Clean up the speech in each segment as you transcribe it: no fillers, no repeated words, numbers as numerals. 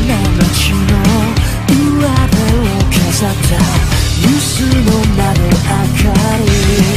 な街の上辺を飾ったニュースの窓明かり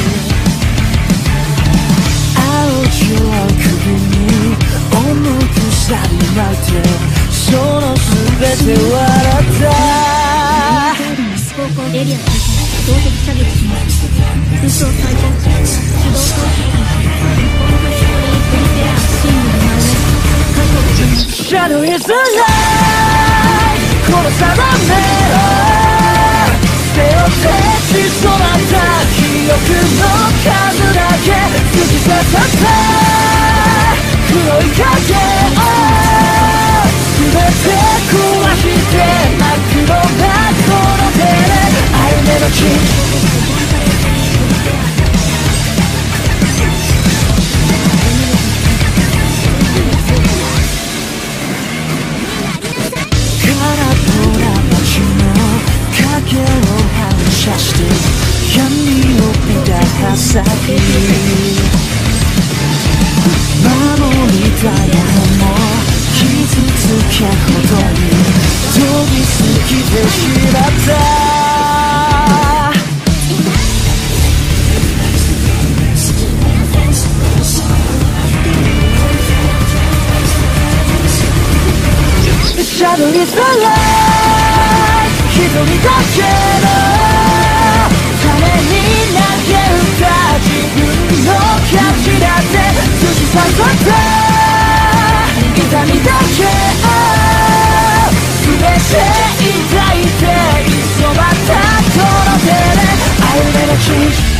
青白い首に重くさり巻いてその全て笑った方向エリア対象動的射撃します空想最高手動装置日本の勝利プリペアシングル真上確保できます Shadow is the light この定めを背負って血染まった記憶の数だけ突き刺さった黒い影を全て壊して真っ黒なこの手で歩めの地空っぽな街の影を反射して闇を抱かさき守りたいものも傷つけほどに飛びすぎてしまったシャドウにさらい一人だけのために投げ打った自分の価値だって突き刺さった痛みだけを全て抱いて急まったこの手で歩めの地